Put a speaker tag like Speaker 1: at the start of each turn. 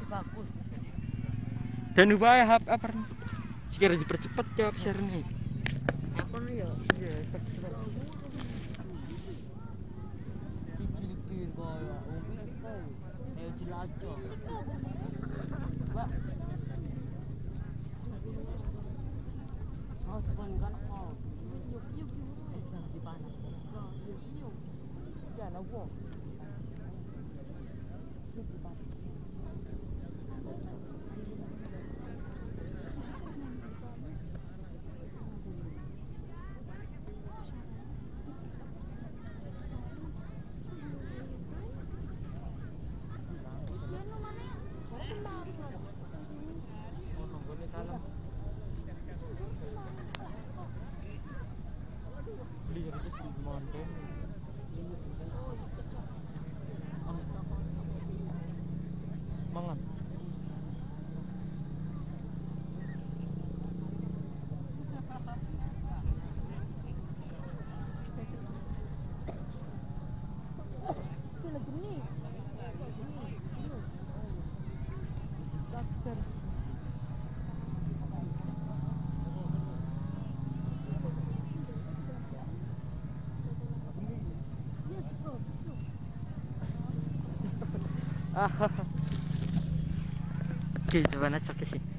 Speaker 1: bagus.
Speaker 2: Dan upaya apa sekira dipercepat ya share nih.
Speaker 1: Apa nih ya?
Speaker 2: Iya, cepat.
Speaker 1: Dikir kaya umi itu. Ayo jelajah. Mbak. Oh, bukan kan oh. Yuk. Jangan dipanas. Yuk. Jangan apa. Yuk dipanas.
Speaker 2: Mangan. Oke, coba ngecek sih.